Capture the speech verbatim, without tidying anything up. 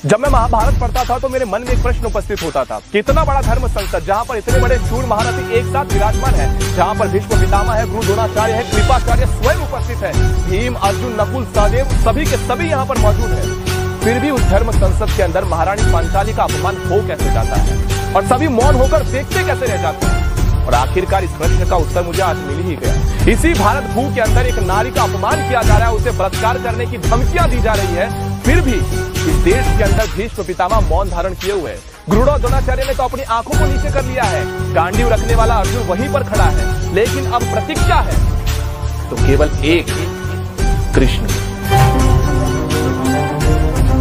जब मैं महाभारत पढ़ता था तो मेरे मन में एक प्रश्न उपस्थित होता था, कितना बड़ा धर्म संसद जहां पर इतने बड़े शूर महारथी एक साथ विराजमान है, जहां पर भीष्म पितामह है, गुरु द्रोणाचार्य है, कृपाचार्य स्वयं उपस्थित है, भीम, अर्जुन, नकुल, सहदेव सभी के सभी यहाँ पर मौजूद है। फिर भी उस धर्म संसद के अंदर महारानी पांचाली का अपमान हो कैसे जाता है और सभी मौन होकर देखते कैसे रह जाते हैं? और आखिरकार इस प्रश्न का उत्तर मुझे आज मिल ही गया। इसी भारत भू के अंदर एक नारी का अपमान किया जा रहा है, उसे बलात्कार करने की धमकियां दी जा रही है, फिर भी इस देश के अंदर भीष्म पितामह मौन धारण किए हुए। गुरु द्रोणाचार्य ने तो अपनी आंखों को नीचे कर लिया है, गांडीव रखने वाला अर्जुन वहीं पर खड़ा है, लेकिन अब प्रतीक्षा है तो केवल एक कृष्ण।